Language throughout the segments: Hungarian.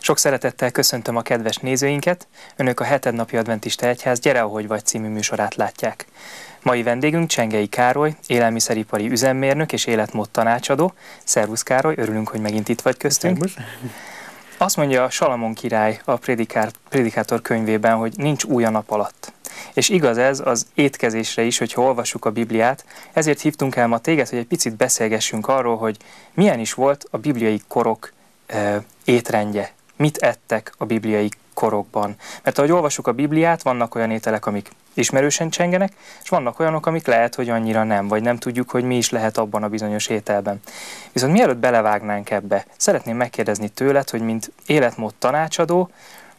Sok szeretettel köszöntöm a kedves nézőinket, Önök a Hetednapi Adventista Egyház Gyere, ahogy vagy című műsorát látják. Mai vendégünk Csengei Károly, élelmiszeripari üzemmérnök és életmód tanácsadó. Szervusz Károly, örülünk, hogy megint itt vagy köztünk. Szervusz. Azt mondja Salamon király a Prédikátor könyvében, hogy nincs új a nap alatt. És igaz ez az étkezésre is, hogyha olvassuk a Bibliát, ezért hívtunk el ma téged, hogy egy picit beszélgessünk arról, hogy milyen is volt a bibliai korok étrendje. Mit ettek a bibliai korokban? Mert ahogy olvassuk a Bibliát, vannak olyan ételek, amik ismerősen csengenek, és vannak olyanok, amik lehet, hogy annyira nem, vagy nem tudjuk, hogy mi is lehet abban a bizonyos ételben. Viszont mielőtt belevágnánk ebbe, szeretném megkérdezni tőled, hogy mint életmód tanácsadó,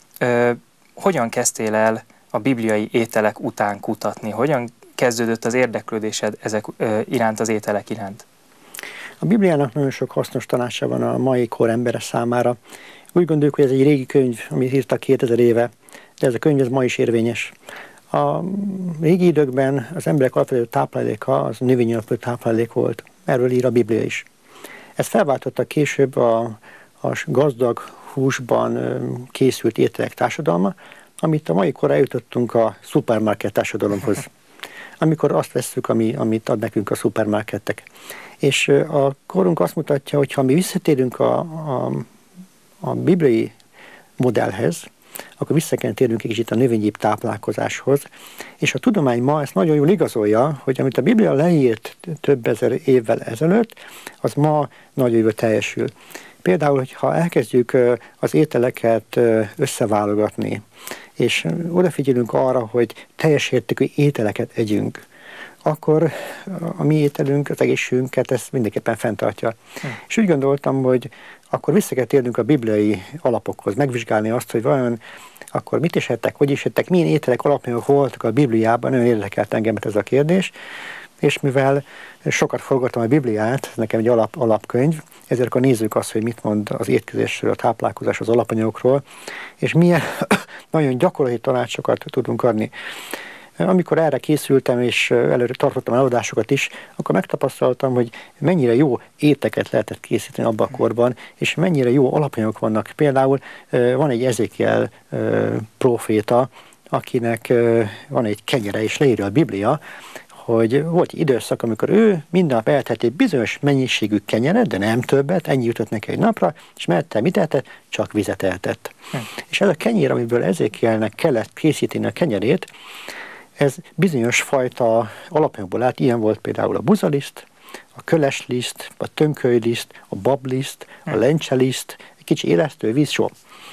hogyan kezdtél el a bibliai ételek után kutatni? Hogyan kezdődött az érdeklődésed ezek iránt, az ételek iránt? A Bibliának nagyon sok hasznos tanácsa van a mai kor embere számára. Úgy gondoljuk, hogy ez egy régi könyv, amit írtak 2000 éve, de ez a könyv ez ma is érvényes. A régi időkben az emberek alapvető tápláléka az növényi alapvető táplálék volt. Erről ír a Biblia is. Ez felváltotta később a gazdag húsban készült ételek társadalma, amit a mai korra eljutottunk a szupermarket társadalomhoz. Amikor azt vesszük, amit ad nekünk a szupermarketek. És a korunk azt mutatja, hogy ha mi visszatérünk a bibliai modellhez, akkor vissza kell térnünk egy kicsit a növényi táplálkozáshoz. És a tudomány ma ezt nagyon jól igazolja, hogy amit a Biblia leírt több ezer évvel ezelőtt, az ma nagyon jól teljesül. Például, hogyha elkezdjük az ételeket összeválogatni, és odafigyelünk arra, hogy teljes értékű ételeket együnk, akkor a mi ételünk, az egészségünket ezt mindenképpen fenntartja. És úgy gondoltam, hogy akkor vissza kell térnünk a bibliai alapokhoz, megvizsgálni azt, hogy vajon akkor mit is ettek, hogy is ettek, milyen ételek alapján voltak a Bibliában, nagyon érdekelt engemet ez a kérdés, és mivel sokat forgattam a Bibliát, nekem egy alapkönyv, ezért akkor nézzük azt, hogy mit mond az étkezésről, a táplálkozás, az alapanyagokról, és milyen nagyon gyakorlati tanácsokat tudunk adni. Amikor erre készültem, és előre tartottam előadásokat is, akkor megtapasztaltam, hogy mennyire jó éteket lehetett készíteni abban a korban, és mennyire jó alapanyagok vannak. Például van egy Ezékiel próféta, akinek van egy kenyere, és leírja a Biblia, hogy volt egy időszak, amikor ő minden nap eltett egy bizonyos mennyiségű kenyeret, de nem többet, ennyi jutott neki egy napra, és mert mit eltett? Csak vizet eltett. És ez a kenyér, amiből Ezékielnek kellett készíteni a kenyerét, ez bizonyos fajta alapanyagból állt, ilyen volt például a buzaliszt, a kölesliszt, a tömkölyliszt, a babliszt, a lencseliszt, egy kicsi élesztő víz, só.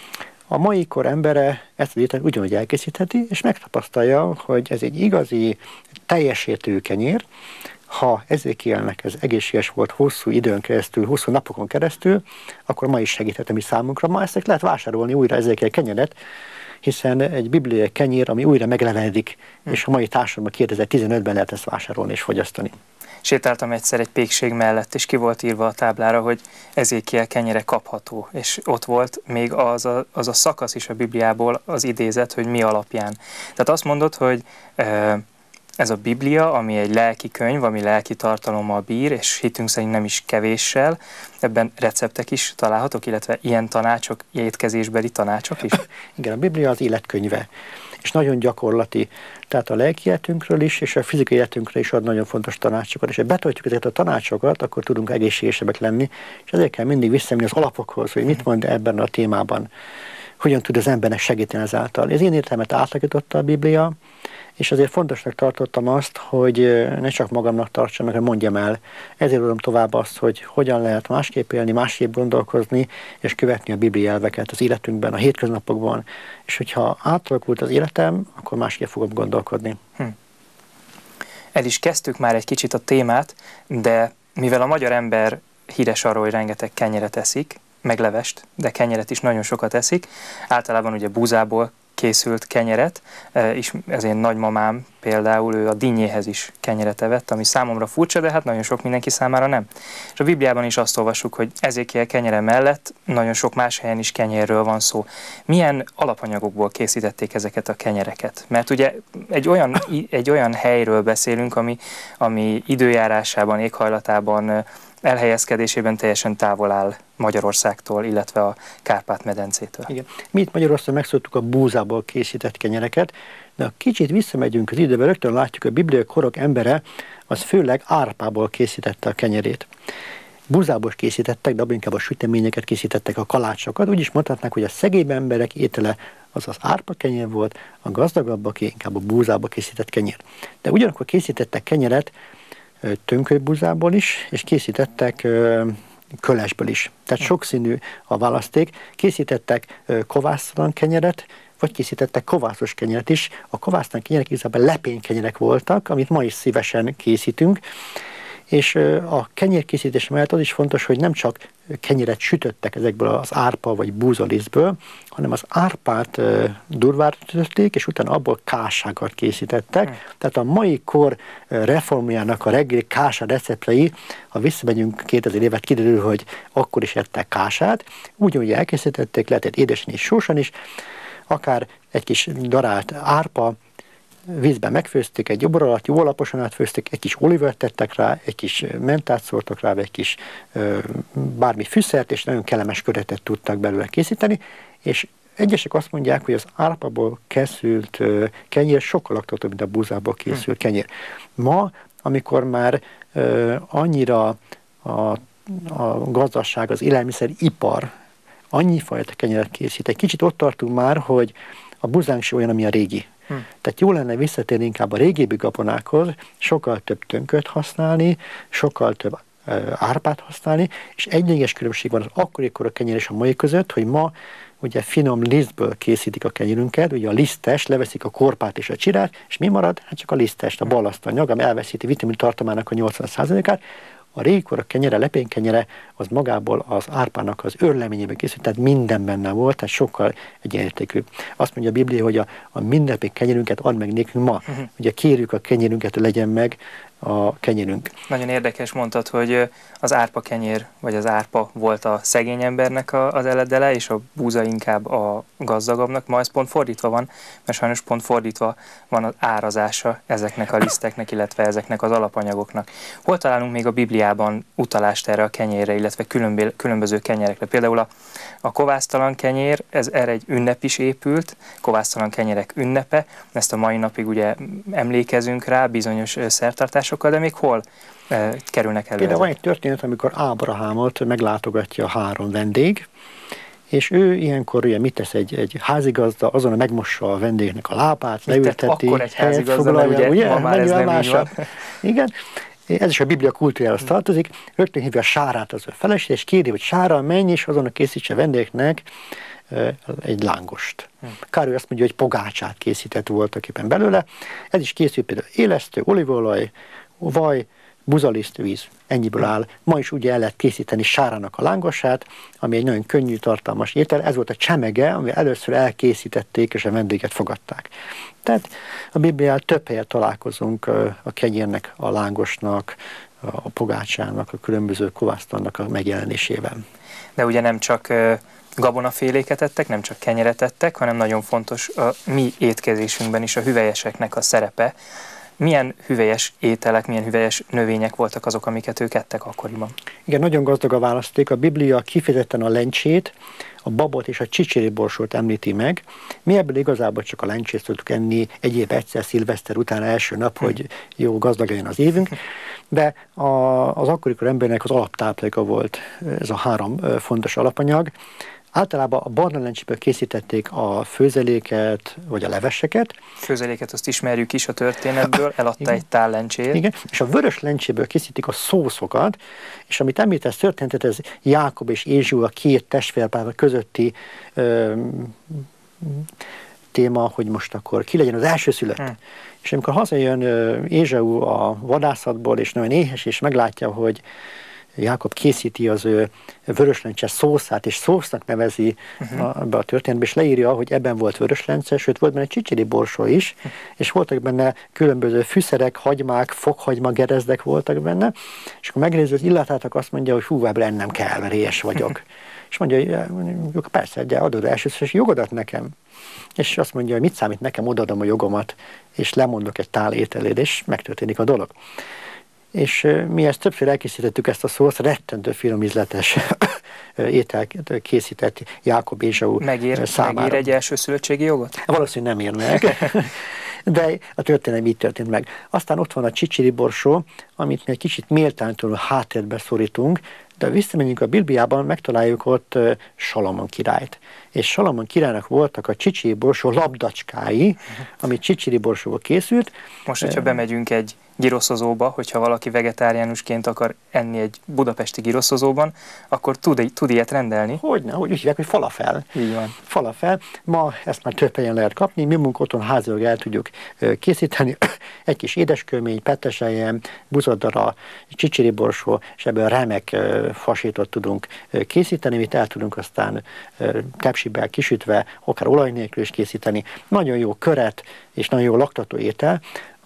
A mai kor embere ezt az ételt ugyanúgy elkészítheti, és megtapasztalja, hogy ez egy igazi, teljes értékű kenyér. Ha Ezékielnek ez egészséges volt hosszú időn keresztül, hosszú napokon keresztül, akkor ma is segíthet a mi számunkra. Ma ezt lehet vásárolni újra Ezékiel kenyeret, hiszen egy bibliai kenyér, ami újra megleveledik, és a mai társadalomban 2015-ben lehet ezt vásárolni és fogyasztani. Sétáltam egyszer egy pékség mellett, és ki volt írva a táblára, hogy Ezékiel kenyere kapható, és ott volt még az a szakasz is a Bibliából az idézet, hogy mi alapján. Tehát azt mondod, hogy ez a Biblia, ami egy lelki könyv, ami lelki tartalommal bír, és hitünk szerint nem is kevéssel, ebben receptek is találhatók, illetve ilyen tanácsok, étkezésbeli tanácsok is? Igen, a Biblia az életkönyve, és nagyon gyakorlati. Tehát a lelki életünkről is, és a fizikai életünkről is ad nagyon fontos tanácsokat, és ha betöltjük ezeket a tanácsokat, akkor tudunk egészségesebbek lenni, és ezért kell mindig visszamenni az alapokhoz, hogy mit mond ebben a témában, hogyan tud az embernek segíteni ezáltal. Ez én értelmet átlagította a Biblia, és azért fontosnak tartottam azt, hogy ne csak magamnak tartsam, hanem mondjam el. Ezért adom tovább azt, hogy hogyan lehet másképp élni, másképp gondolkozni, és követni a Biblia elveket az életünkben, a hétköznapokban. És hogyha átalakult az életem, akkor másképp fogom gondolkodni. El is kezdtük már egy kicsit a témát, de mivel a magyar ember híres arról, hogy rengeteg kenyeret eszik, meg levest, de kenyeret is nagyon sokat eszik, általában ugye búzából készült kenyeret, és az én nagymamám például, ő a dinnyéhez is kenyeret evett, ami számomra furcsa, de hát nagyon sok mindenki számára nem. És a Bibliában is azt olvassuk, hogy Ezékiel kenyere mellett nagyon sok más helyen is kenyérről van szó. Milyen alapanyagokból készítették ezeket a kenyereket? Mert ugye egy olyan helyről beszélünk, ami időjárásában, éghajlatában elhelyezkedésében teljesen távol áll Magyarországtól, illetve a Kárpát-medencétől. Igen. Mi itt Magyarországon megszoktuk a búzából készített kenyereket, de ha kicsit visszamegyünk az időben, rögtön látjuk, a bibliai korok embere az főleg árpából készítette a kenyerét. Búzából készítettek, de abban inkább a süteményeket készítettek, a kalácsokat. Úgy is mondhatnák, hogy a szegény emberek étele az az árpa kenyér volt, a gazdagabbaké inkább a búzából készített kenyér. De ugyanakkor készítettek kenyeret tönkölybúzából is, és készítettek kölesből is. Tehát sokszínű a választék. Készítettek kovásztalan kenyeret, vagy készítettek kovászos kenyeret is. A kovásztalan kenyerek igazából lepénykenyerek voltak, amit ma is szívesen készítünk. És a kenyérkészítés mellett az is fontos, hogy nem csak kenyeret sütöttek ezekből az árpa vagy búzalisztből, hanem az árpát durvára sütötték, és utána abból kássákat készítettek. Tehát a mai kor reformjának a reggeli kása receptjei, ha visszamegyünk 2000 évet, kiderül, hogy akkor is ettek kását, úgy elkészítették, lehetett édesen és sósan is, akár egy kis darált árpa, vízben megfőzték, egy jobor alatt jól alaposan átfőzték, egy kis olivert tettek rá, egy kis mentát szórtak rá, egy kis bármi fűszert, és nagyon kellemes köretet tudtak belőle készíteni, és egyesek azt mondják, hogy az árpából készült kenyér sokkal laktatóbb, mint a búzából készült kenyér. Ma, amikor már annyira a gazdaság, az élelmiszeripar annyi fajta kenyeret készít, egy kicsit ott tartunk már, hogy a búzánk se olyan, ami a régi. Tehát jó lenne visszatérni inkább a régebbi gabonákhoz, sokkal több tönköt használni, sokkal több árpát használni, és egy lényeges különbség van az akkori kenyér és a mai között, hogy ma ugye finom lisztből készítik a kenyérünket, ugye a lisztes, leveszik a korpát és a csirát, és mi marad? Hát csak a lisztest, a balasztanyag, ami elveszíti vitamin tartalmának a 80%-át. A régikor a kenyere, lepénykenyere, az magából az árpának az őrleményében készült, tehát minden benne volt, tehát sokkal egyenértékű. Azt mondja a Biblia, hogy a mindennapi kenyerünket add meg nékünk ma. Ugye kérjük a kenyerünket, hogy legyen meg a kenyerünk. Nagyon érdekes mondtad, hogy az árpa kenyér, vagy az árpa volt a szegény embernek az eledele, és a búza inkább a gazdagabbnak. Ma ez pont fordítva van, mert sajnos pont fordítva van az árazása ezeknek a liszteknek, illetve ezeknek az alapanyagoknak. Hol találunk még a Bibliában utalást erre a kenyérre, illetve különböző kenyerekre? Például a kovásztalan kenyér, ez erre egy ünnep is épült, kovásztalan kenyerek ünnepe, ezt a mai napig ugye emlékezünk rá bizonyos szertartásokkal, de még hol kerülnek elő? Például van egy történet, amikor Ábrahámot meglátogatja 3 vendég, és ő ilyenkor ugye mit tesz egy házigazda, azon megmossa a vendégnek a lábát, leülteti, akkor egy házigazda, ugye ma már ez nem így van. Igen, ez is a Biblia kultúrájához tartozik, rögtön hívja a Sárát az ő feleség, és kéri, hogy Sára, menj és azon készítse a vendégnek egy lángost. Károly azt mondja, hogy pogácsát készített voltak éppen belőle. Ez is készült például élesztő, olívaolaj, vaj, buzaliszt, víz. Ennyiből áll. Ma is ugye el lehet készíteni Sárának a lángosát, ami egy nagyon könnyű, tartalmas étel. Ez volt a csemege, ami először elkészítették, és a vendéget fogadták. Tehát a Biblián több helyen találkozunk a kenyérnek, a lángosnak, a pogácsának, a különböző kovásztalannak a megjelenésével. De ugye nem csak gabonaféléket ettek, nem csak kenyeret ettek, hanem nagyon fontos a mi étkezésünkben is a hüvelyeseknek a szerepe. Milyen hüvelyes ételek, milyen hüvelyes növények voltak azok, amiket ők ettek akkoriban? Igen, nagyon gazdag a választék. A Biblia kifejezetten a lencsét, a babot és a csicsériborsót említi meg. Mi ebből igazából csak a lencsét szoktuk enni egyéb egyszer, szilveszter után első nap, hogy jó, gazdag legyen az évünk. De az akkorikor embernek az alaptápláléka volt ez a 3 fontos alapanyag. Általában a barna lencséből készítették a főzeléket, vagy a leveseket. Főzeléket azt ismerjük is a történetből, eladta egy tál lencsét. Igen, és a vörös lencséből készítik a szószokat, és amit említesz történetet, ez Jákob és Ézsau, a 2 testvérpár közötti téma, hogy most akkor ki legyen az elsőszülött. És amikor hazajön Ézsau a vadászatból, és nagyon éhes, és meglátja, hogy Jákob készíti az ő vöröslencse szószát, és szósznak nevezi ebbe a történetbe, és leírja, hogy ebben volt vöröslencse, sőt volt benne csicseri borsó is, és voltak benne különböző fűszerek, hagymák, fokhagyma, gerezdek voltak benne, és akkor megnézi az illatát, azt mondja, hogy hú, ebből ennem kell, mert éhes vagyok. És mondja, hogy persze, de adod elsőször jogodat nekem. És azt mondja, hogy mit számít nekem, odaadom a jogomat, és lemondok egy tál ételét, és megtörténik a dolog. És mi ezt többször elkészítettük ezt a szószt, rettentő finomízletes étel készített Jákob Ézsau számára. Megír egy elsőszülöttségi jogot? Valószínűleg nem ír meg, de a történet így történt meg. Aztán ott van a csicsiri borsó, amit mi egy kicsit méltánytalanul háttérbe szorítunk, de visszamegyünk a Bibliában, megtaláljuk ott Salamon királyt. És Salamon királynak voltak a csicsiri borsó labdacskái, ami csicsiri borsóból készült. Most, hogyha bemegyünk egy giroszozóba, hogyha valaki vegetáriánusként akar enni egy budapesti giroszozóban, akkor tud ilyet rendelni? Hogyne, úgy hívják, hogy falafel. Így van. Falafel. Ma ezt már több helyen lehet kapni, mi magunk otthon házilag el tudjuk készíteni. Egy kis édeskőmény, petteseljem, buzodara, csicsiri borsó, és ebből remek fasítot tudunk készíteni, amit el tudunk aztán tepsibe kisütve, akár olaj nélkül is készíteni. Nagyon jó köret, és nagyon jó laktató étel.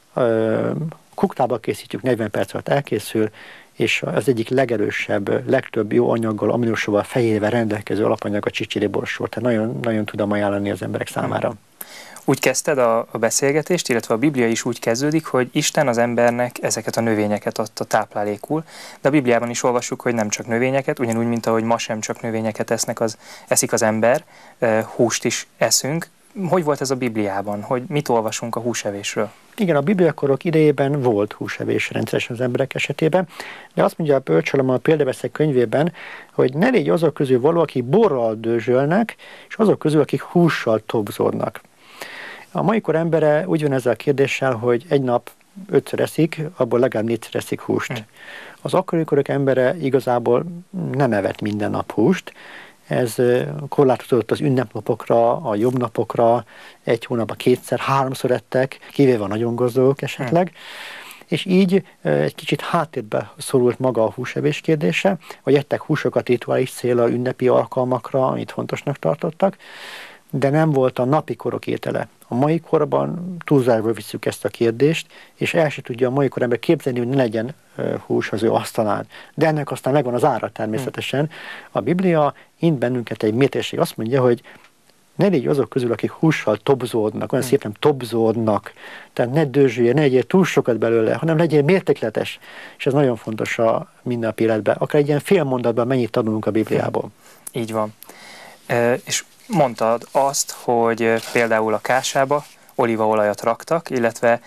Kuktába készítjük, 40 perc alatt elkészül, és az egyik legerősebb, legtöbb jó anyaggal, aminosóval, fehérjével rendelkező alapanyag a csicsiri borsó. Tehát nagyon, nagyon tudom ajánlani az emberek számára. Úgy kezdted a beszélgetést, illetve a Biblia is úgy kezdődik, hogy Isten az embernek ezeket a növényeket adta táplálékul, de a Bibliában is olvassuk, hogy nem csak növényeket, ugyanúgy, mint ahogy ma sem csak növényeket eszik az ember, húst is eszünk. Hogy volt ez a Bibliában? Hogy mit olvasunk a húsevésről? Igen, a bibliakorok idejében volt húsevés rendszeresen az emberek esetében, de azt mondja a Bölcs Salamon a Példaveszek könyvében, hogy ne légy azok közül való, akik borral dőzsölnek, és azok közül, akik hússal tobzódnak. A mai kor embere úgy van ezzel a kérdéssel, hogy egy nap 5-ször eszik, abból legalább 4-szer eszik húst. Az akkori korok embere igazából nem evett minden nap húst, ez korlátozódott az ünnepnapokra, a jobb napokra, egy hónapban 2-3-szor ettek, kivéve a nagyon gazdagok esetleg. És így egy kicsit háttérbe szorult maga a húsevés kérdése, hogy ettek húsokat rituális célra, ünnepi alkalmakra, amit fontosnak tartottak, de nem volt a napi korok étele. A mai korban túlzásból visszük ezt a kérdést, és el se tudja a mai kor ember képzelni, hogy ne legyen hús az ő asztalán. De ennek aztán megvan az ára természetesen. A Biblia int bennünket egy mértérség, azt mondja, hogy ne légy azok közül, akik hússal tobzódnak, olyan szépen tobzódnak. Tehát ne dőzsülje, ne legyél túl sokat belőle, hanem legyél mértékletes. És ez nagyon fontos a mindennapi életben. Akár egy ilyen fél mondatban mennyit tanulunk a Bibliából. Így van. És mondtad azt, hogy például a kásába olívaolajat raktak, illetve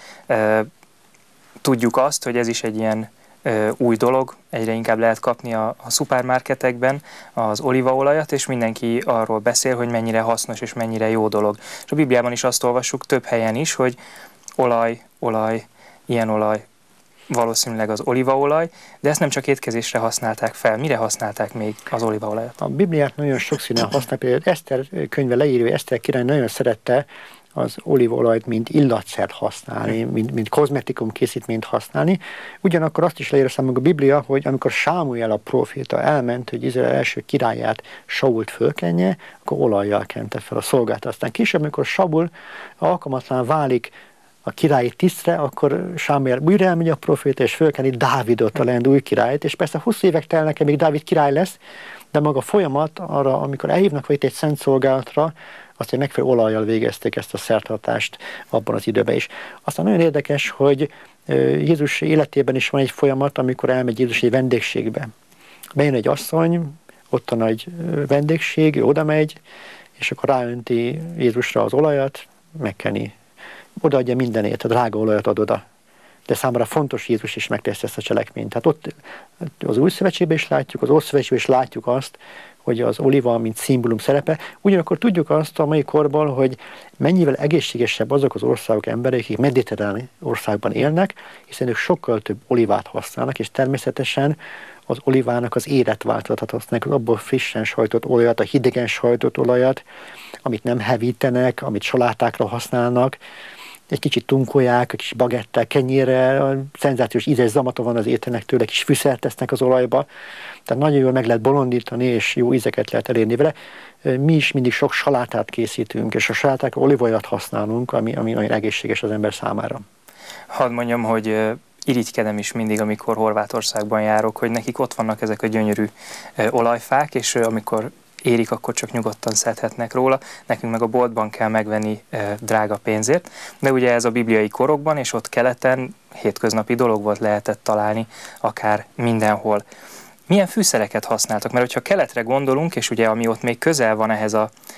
tudjuk azt, hogy ez is egy ilyen új dolog, egyre inkább lehet kapni a szupermarketekben az olívaolajat, és mindenki arról beszél, hogy mennyire hasznos és mennyire jó dolog. És a Bibliában is azt olvassuk több helyen is, hogy olaj, ilyen olaj, valószínűleg az olívaolaj, de ezt nem csak étkezésre használták fel. Mire használták még az olívaolajat? A Bibliát nagyon sokszínűen használják, például Eszter könyve leírja, hogy Eszter király nagyon szerette az olívaolajat, mint illatszert használni, mint kozmetikum készítményt használni. Ugyanakkor azt is leírja számunkra a Biblia, hogy amikor Sámuel a próféta elment, hogy Izrael első királyát, Sault fölkenje, akkor olajjal kente fel a szolgát. Aztán később, amikor Saul alkalmatlan válik a királyi tisztre, akkor Sámuel újra elmegy a proféta, és fölkeni Dávidot, a leendő új királyt, és persze 20 évek telnek, még Dávid király lesz, de maga a folyamat arra, amikor elhívnak vagy egy szent szolgálatra, azt egy megfelelő olajjal végezték ezt a szertartást abban az időben is. Aztán nagyon érdekes, hogy Jézus életében is van egy folyamat, amikor elmegy Jézus egy vendégségbe. Bejön egy asszony, ott a nagy vendégség, ő oda megy, és akkor ráönti Jézusra az olajat, megkeni. Odaadja mindenét, a drága olajat ad oda. De számára fontos, Jézus is megteszi ezt a cselekményt. Tehát ott az Új Szövetségben is látjuk, az Ószövetségben is látjuk azt, hogy az oliva, mint szimbólum szerepe. Ugyanakkor tudjuk azt a mai korban, hogy mennyivel egészségesebb azok az országok emberek, akik mediterrán országban élnek, hiszen ők sokkal több olivát használnak, és természetesen az olivának az életváltozatot használnak, az abból frissen sajtott olajat, a hidegen sajtott olajat, amit nem hevítenek, amit salátákra használnak, egy kicsit tunkolják, egy kis bagettel, kenyérrel, szenzációs ízes zamata van az ételnek tőle, kis fűszert tesznek az olajba. Tehát nagyon jól meg lehet bolondítani, és jó ízeket lehet elérni vele. Mi is mindig sok salátát készítünk, és a salátákra olívaolajat használunk, ami nagyon egészséges az ember számára. Hadd mondjam, hogy irigykedem is mindig, amikor Horvátországban járok, hogy nekik ott vannak ezek a gyönyörű olajfák, és amikor érik, akkor csak nyugodtan szedhetnek róla, nekünk meg a boltban kell megvenni drága pénzért, de ugye ez a bibliai korokban, és ott keleten hétköznapi dolog volt, lehetett találni akár mindenhol. Milyen fűszereket használtak? Mert hogyha keletre gondolunk, és ugye ami ott még közel van ehhez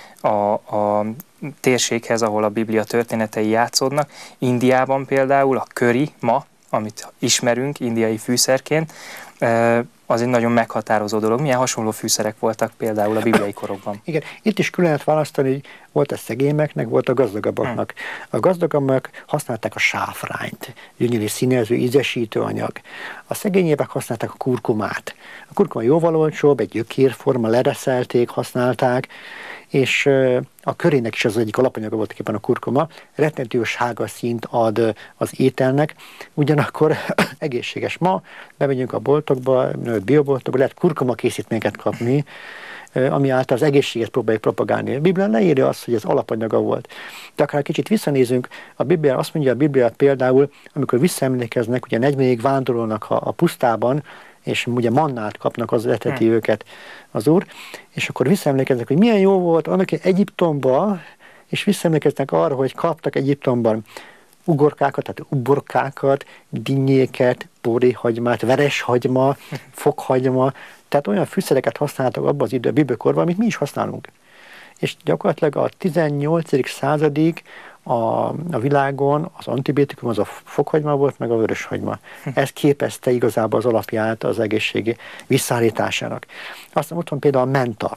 a térséghez, ahol a Biblia történetei játszódnak, Indiában például a curry ma, amit ismerünk indiai fűszerként, az egy nagyon meghatározó dolog. Milyen hasonló fűszerek voltak például a bibliai korokban? Igen, itt is külön lehet választani, hogy volt a szegényeknek, volt a gazdagabbaknak. A gazdagabbak használták a sáfrányt, gyönyörű színező, ízesítő anyag. A szegényebbek használták a kurkumát. A kurkuma jóval olcsóbb, egy gyökérforma, lereszelték, használták, és a körének is az egyik alapanyaga volt éppen a kurkuma, rettentő sárga színt ad az ételnek, ugyanakkor egészséges. Ma bemegyünk a boltokba, bioboltokba, lehet kurkuma készítményeket kapni, ami által az egészséget próbáljuk propagálni. A Biblia leírja azt, hogy ez alapanyaga volt. De akár kicsit visszanézünk, a Biblia azt mondja, a Biblia például, amikor visszaemlékeznek, ugye 40 évig vándorolnak a pusztában, és ugye mannát kapnak, az eteti őket az Úr, és akkor visszaemlékeznek, hogy milyen jó volt annak Egyiptomban, és visszaemlékeznek arra, hogy kaptak Egyiptomban ugorkákat, tehát uborkákat, dinnyéket, boréhagymát, vereshagyma, fokhagyma, tehát olyan fűszereket használtak abban az idő, a bibliakorban, amit mi is használunk. És gyakorlatilag a 18. századig a világon az antibiotikum az a fokhagyma volt, meg a vöröshagyma. Ez képezte igazából az alapját az egészségi visszaállításának. Aztán ott van például a menta.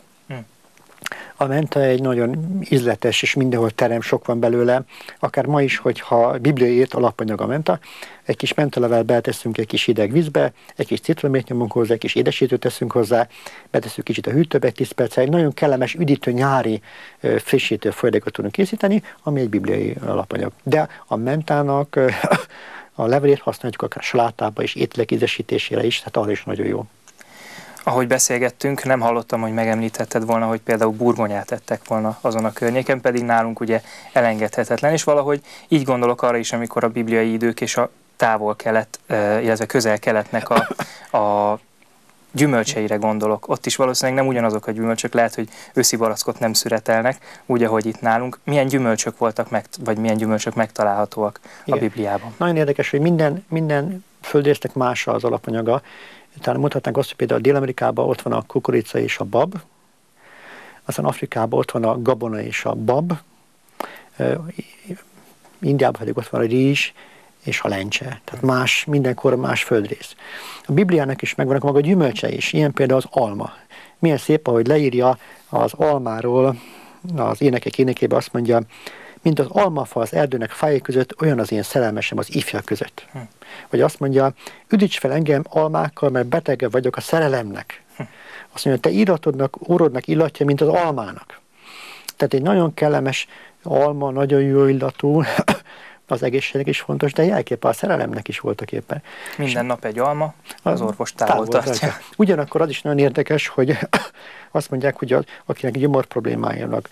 A menta egy nagyon ízletes, és mindenhol terem, sok van belőle. Akár ma is, hogyha a Biblia írt alapanyag a menta, egy kis mentalevel beteszünk egy kis hideg vízbe, egy kis citromét nyomunk hozzá, egy kis édesítőt teszünk hozzá, beteszünk kicsit a hűtőbe, 10 percre, egy nagyon kellemes, üdítő nyári frissítő folyadékot tudunk készíteni, ami egy bibliai alapanyag. De a mentának a levelét használjuk akár salátába és ételek ízesítésére is, tehát arra is nagyon jó. Ahogy beszélgettünk, nem hallottam, hogy megemlítetted volna, hogy például burgonyát ettek volna azon a környéken, pedig nálunk ugye elengedhetetlen, és valahogy így gondolok arra is, amikor a bibliai idők és a távol-kelet, illetve közel-keletnek a gyümölcseire gondolok. Ott is valószínűleg nem ugyanazok a gyümölcsök, lehet, hogy őszi barackot nem szüretelnek, úgy, ahogy itt nálunk. Milyen gyümölcsök voltak vagy milyen gyümölcsök megtalálhatóak a Bibliában? Nagyon érdekes, hogy minden földrésznek más az alapanyaga. Tehát mondhatnánk azt, hogy például Dél-Amerikában ott van a kukorica és a bab, aztán Afrikában ott van a gabona és a bab, Indiában pedig ott van a rizs és a lencse. Tehát más, mindenkor más földrész. A Bibliának is megvannak maga gyümölcse is, ilyen például az alma. Milyen szép, ahogy leírja az almáról, az énekek énekében azt mondja, mint az almafa az erdőnek fájé között, olyan az én szerelmesem az ifjak között. Vagy azt mondja, üdíts fel engem almákkal, mert betege vagyok a szerelemnek. Azt mondja, te illatodnak, órodnak illatja, mint az almának. Tehát egy nagyon kellemes alma, nagyon jó illatú, az egészségnek is fontos, de jelképpen a szerelemnek is voltak éppen. Minden nap egy alma, az orvos távol tartja. Ugyanakkor az is nagyon érdekes, hogy azt mondják, hogy akinek gyomor problémájának,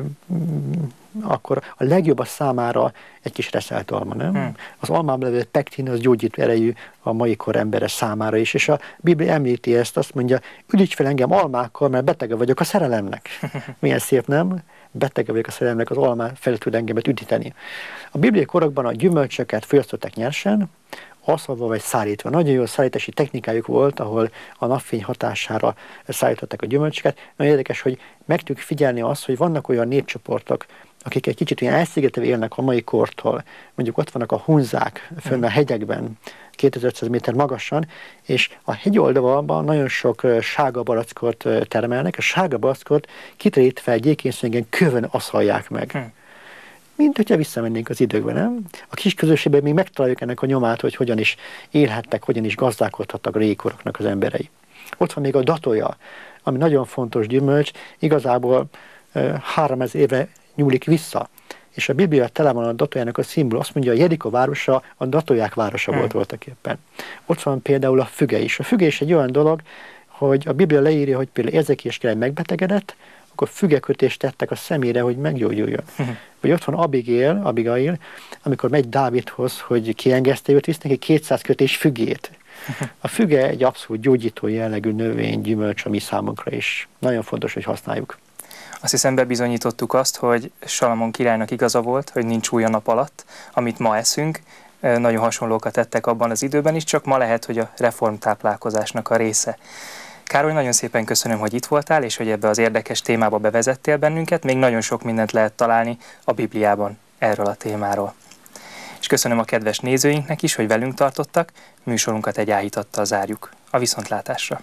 akkor a legjobb a számára egy kis reszelt alma, nem? Az almában levő pektin az gyógyító erejű a mai kor embere számára is, és a Biblia említi ezt, azt mondja, üdíts fel engem almákkal, mert betege vagyok a szerelemnek. Milyen szép, nem? Betege vagyok a szerelemnek, az almá fel tud engemet üdíteni. A bibliai korokban a gyümölcsöket fogyasztották nyersen, aszalva vagy szállítva. Nagyon jó szállítási technikájuk volt, ahol a napfény hatására szállították a gyümölcsöket. Nagyon érdekes, hogy meg tudjuk figyelni azt, hogy vannak olyan népcsoportok, akik egy kicsit olyan elszigetelve élnek a mai kortól. Mondjuk ott vannak a hunzák fönn a hegyekben, 2500 méter magasan, és a hegyoldalban nagyon sok sárga barackot termelnek. A sárga barackot kiterítve gyékényszőnyen kövön aszalják meg. Mint hogyha visszamennénk az időkben, nem? A kis közösségben még megtaláljuk ennek a nyomát, hogy hogyan is élhettek, hogyan is gazdálkodhattak a régi koroknak az emberei. Ott van még a datója, ami nagyon fontos gyümölcs, igazából 3000 éve nyúlik vissza. És a Biblia tele van a datójának a szimbol, azt mondja, a Jeriko városa a datóják városa volt voltaképpen. Ott van például a füge is. A füge is egy olyan dolog, hogy a Biblia leírja, hogy például Ézékiás király megbetegedett, akkor fügekötést tettek a szemére, hogy meggyógyuljon. Vagy ott van Abigail, amikor megy Dávidhoz, hogy kiengeszte őt, visz neki 200 kötés fügét. A füge egy abszolút gyógyító jellegű növény, gyümölcs a mi számunkra is. Nagyon fontos, hogy használjuk. Azt hiszem bebizonyítottuk azt, hogy Salamon királynak igaza volt, hogy nincs új a nap alatt, amit ma eszünk. Nagyon hasonlókat tettek abban az időben is, csak ma lehet, hogy a reformtáplálkozásnak a része. Károly, nagyon szépen köszönöm, hogy itt voltál, és hogy ebbe az érdekes témába bevezettél bennünket. Még nagyon sok mindent lehet találni a Bibliában erről a témáról. És köszönöm a kedves nézőinknek is, hogy velünk tartottak. Műsorunkat egy áhítattal zárjuk. A viszontlátásra!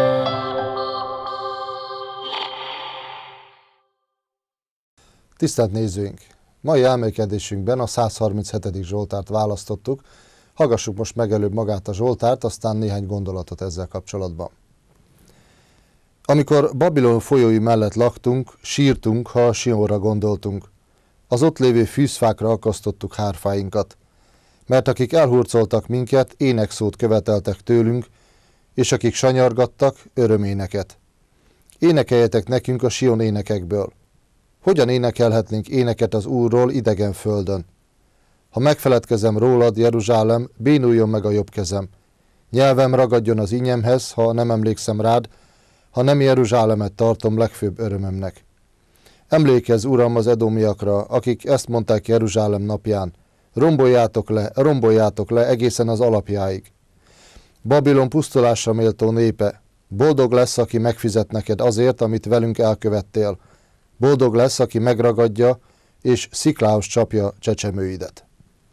Tisztelt nézőink! Mai elmélkedésünkben a 137. Zsoltárt választottuk. Hallgassuk most meg előbb magát a Zsoltárt, aztán néhány gondolatot ezzel kapcsolatban. Amikor Babilon folyói mellett laktunk, sírtunk, ha Sionra gondoltunk. Az ott lévő fűzfákra akasztottuk hárfáinkat. Mert akik elhurcoltak minket, énekszót követeltek tőlünk, és akik sanyargattak, öröméneket. Énekeljetek nekünk a Sion énekekből. Hogyan énekelhetnénk éneket az Úrról idegen földön? Ha megfeledkezem rólad, Jeruzsálem, bénuljon meg a jobb kezem. Nyelvem ragadjon az ínyemhez, ha nem emlékszem rád, ha nem Jeruzsálemet tartom legfőbb örömömnek. Emlékezz, Uram, az edomiakra, akik ezt mondták Jeruzsálem napján. Romboljátok le egészen az alapjáig. Babilon pusztulásra méltó népe. Boldog lesz, aki megfizet neked azért, amit velünk elkövettél. Boldog lesz, aki megragadja, és sziklához csapja csecsemőidet.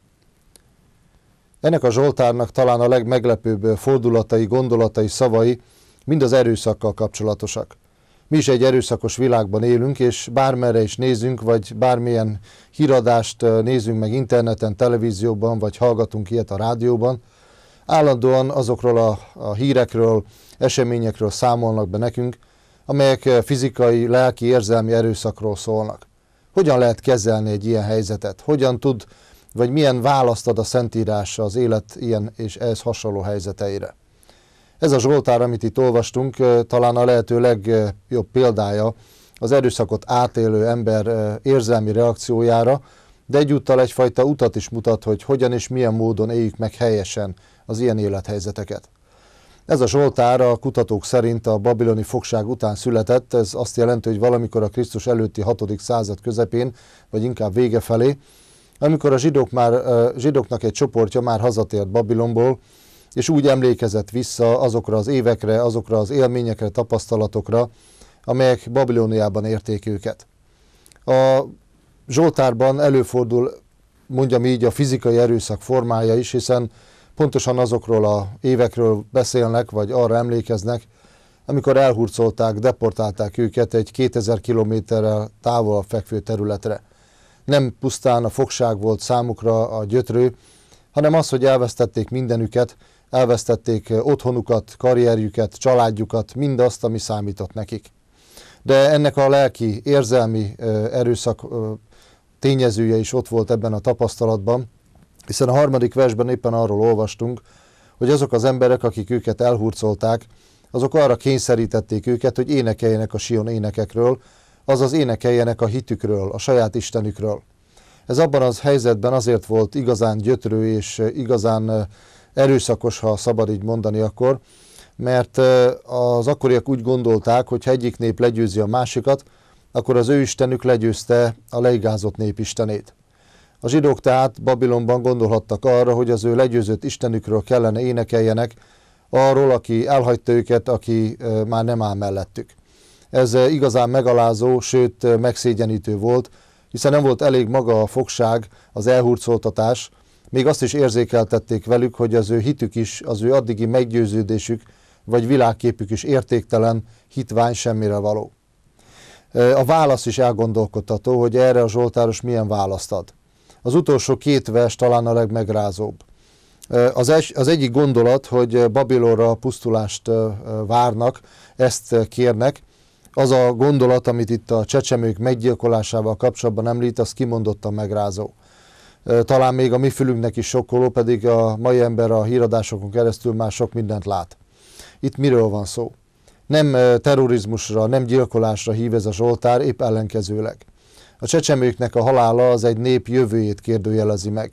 Ennek a Zsoltárnak talán a legmeglepőbb fordulatai, gondolatai, szavai mind az erőszakkal kapcsolatosak. Mi is egy erőszakos világban élünk, és bármerre is nézünk, vagy bármilyen híradást nézünk meg interneten, televízióban, vagy hallgatunk ilyet a rádióban, állandóan azokról a hírekről, eseményekről számolnak be nekünk, amelyek fizikai, lelki, érzelmi erőszakról szólnak. Hogyan lehet kezelni egy ilyen helyzetet? Hogyan tud, vagy milyen választ ad a Szentírás az élet ilyen és ehhez hasonló helyzeteire? Ez a Zsoltár, amit itt olvastunk, talán a lehető legjobb példája az erőszakot átélő ember érzelmi reakciójára, de egyúttal egyfajta utat is mutat, hogy hogyan és milyen módon éljük meg helyesen az ilyen élethelyzeteket. Ez a Zsoltár a kutatók szerint a babiloni fogság után született, ez azt jelenti, hogy valamikor a Krisztus előtti 6. század közepén, vagy inkább vége felé, amikor a zsidóknak egy csoportja már hazatért Babilonból, és úgy emlékezett vissza azokra az évekre, azokra az élményekre, tapasztalatokra, amelyek Babilóniában érték őket. A Zsoltárban előfordul, mondjam így, a fizikai erőszak formája is, hiszen pontosan azokról az évekről beszélnek, vagy arra emlékeznek, amikor elhurcolták, deportálták őket egy 2000 kilométerrel távol fekvő területre. Nem pusztán a fogság volt számukra a gyötrő, hanem az, hogy elvesztették mindenüket, elvesztették otthonukat, karrierjüket, családjukat, mindazt, ami számított nekik. De ennek a lelki, érzelmi erőszak tényezője is ott volt ebben a tapasztalatban, hiszen a 3. versben éppen arról olvastunk, hogy azok az emberek, akik őket elhurcolták, azok arra kényszerítették őket, hogy énekeljenek a Sion énekekről, azaz énekeljenek a hitükről, a saját Istenükről. Ez abban az helyzetben azért volt igazán gyötrő és igazán erőszakos, ha szabad így mondani akkor, mert az akkoriak úgy gondolták, hogy ha egyik nép legyőzi a másikat, akkor az ő istenük legyőzte a leigázott nép istenét. A zsidók tehát Babilonban gondolhattak arra, hogy az ő legyőzött istenükről kellene énekeljenek, arról, aki elhagyta őket, aki már nem áll mellettük. Ez igazán megalázó, sőt megszégyenítő volt, hiszen nem volt elég maga a fogság, az elhurcoltatás, még azt is érzékeltették velük, hogy az ő hitük is, az ő addigi meggyőződésük, vagy világképük is értéktelen, hitvány, semmire való. A válasz is elgondolkodtató, hogy erre a zsoltáros milyen választ ad. Az utolsó 2 vers talán a legmegrázóbb. Az egyik gondolat, hogy Babilonra pusztulást várnak, ezt kérnek. Az a gondolat, amit itt a csecsemők meggyilkolásával kapcsolatban említ, az kimondottan megrázó. Talán még a mi fülünknek is sokkoló, pedig a mai ember a híradásokon keresztül már sok mindent lát. Itt miről van szó? Nem terrorizmusra, nem gyilkolásra hív ez a zsoltár, épp ellenkezőleg. A csecsemőknek a halála az egy nép jövőjét kérdőjelezi meg.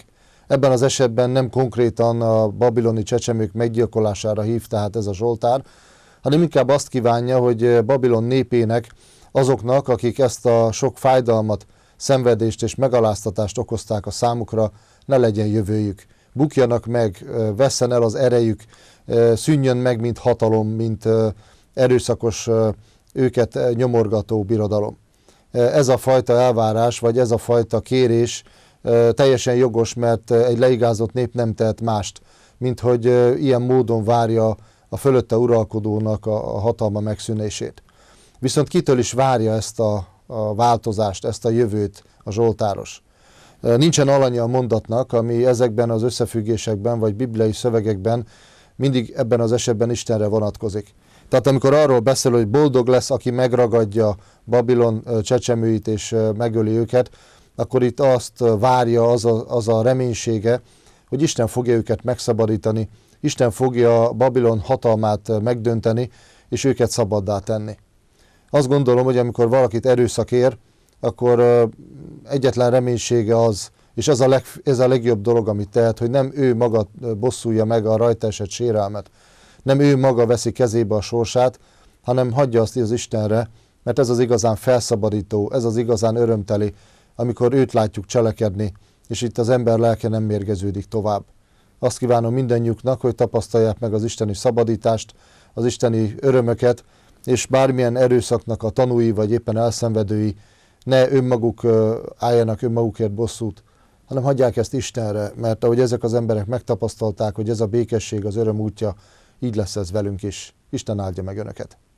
Ebben az esetben nem konkrétan a babiloni csecsemők meggyilkolására hív tehát ez a Zsoltár, hanem inkább azt kívánja, hogy Babilon népének, azoknak, akik ezt a sok fájdalmat, szenvedést és megaláztatást okozták a számukra, ne legyen jövőjük. Bukjanak meg, vesszen el az erejük, szűnjön meg, mint hatalom, mint erőszakos, őket nyomorgató birodalom. Ez a fajta elvárás, vagy ez a fajta kérés teljesen jogos, mert egy leigázott nép nem tehet mást, mint hogy ilyen módon várja a fölötte uralkodónak a hatalma megszűnését. Viszont kitől is várja ezt a változást, ezt a jövőt a zsoltáros? Nincsen alanya a mondatnak, ami ezekben az összefüggésekben vagy bibliai szövegekben mindig ebben az esetben Istenre vonatkozik. Tehát amikor arról beszél, hogy boldog lesz, aki megragadja Babilon csecsemőit és megöli őket, akkor itt azt várja, az a reménysége, hogy Isten fogja őket megszabadítani, Isten fogja Babilon hatalmát megdönteni, és őket szabaddá tenni. Azt gondolom, hogy amikor valakit erőszak ér, akkor egyetlen reménysége az, és ez a legjobb dolog, amit tehet, hogy nem ő maga bosszulja meg a rajta esett sérelmet, nem ő maga veszi kezébe a sorsát, hanem hagyja azt az Istenre, mert ez az igazán felszabadító, ez az igazán örömteli, amikor őt látjuk cselekedni, és itt az ember lelke nem mérgeződik tovább. Azt kívánom mindannyiuknak, hogy tapasztalják meg az isteni szabadítást, az isteni örömöket, és bármilyen erőszaknak a tanúi, vagy éppen elszenvedői ne önmaguk álljanak önmagukért bosszút, hanem hagyják ezt Istenre, mert ahogy ezek az emberek megtapasztalták, hogy ez a békesség, az öröm útja, így lesz ez velünk is. Isten áldja meg önöket!